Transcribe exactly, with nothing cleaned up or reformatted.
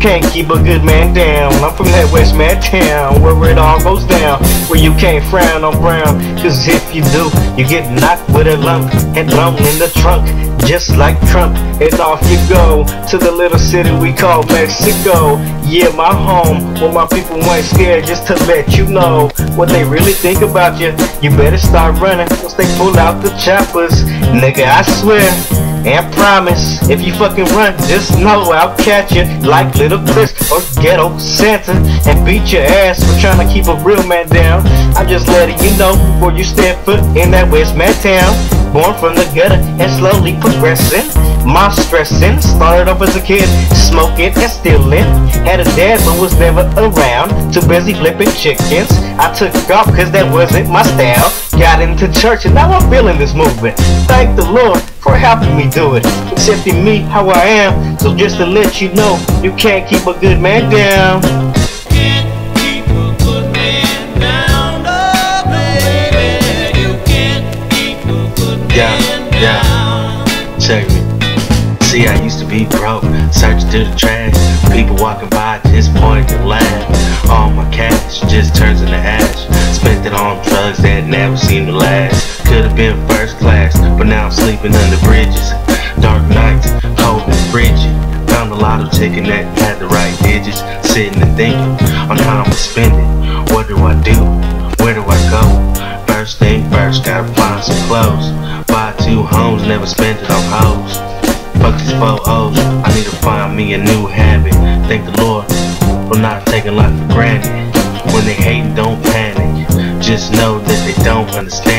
can't keep a good man down. I'm from that West Mad town, where it all goes down, where you can't frown on brown, cause if you do, you get knocked with a lump and blown in the trunk, just like Trump. And off you go to the little city we call Mexico. Yeah, my home, where my people ain't scared, just to let you know what they really think about you. You better start running once they pull out the choppers. Nigga, I swear and promise, if you fucking run, just know I'll catch you like Little Chris or Ghetto Santa and beat your ass for trying to keep a real man down. I'm just letting you know before you step foot in that West Mad town. Born from the gutter and slowly progressing. My stressing started off as a kid, smoking and stealing. Had a dad but was never around, too busy flipping chickens. I took off cause that wasn't my style. Got into church and now I'm feeling this movement. Thank the Lord for helping me do it, accepting me how I am. So just to let you know, you can't keep a good man down. Can't keep a good man down, oh baby. You can't keep a good man Yeah, yeah. down. Check me. See, I used to be broke, searching through the trash. People walking by just point and laugh. All my cash just turns into ash. Spent it on drugs that never seemed to last. Could've been first class, but now I'm sleeping under bridges. Dark nights, cold and frigid. Found a lotto ticket that had the right digits. Sitting and thinking on how I'ma spend it. What do I do? Where do I go? First thing first, gotta find some clothes. Buy two homes, never spend it on hoes. Fuck these four O's, I need to find me a new habit. Thank the Lord for not taking life for granted. When they hate, don't panic. Just know that they don't understand.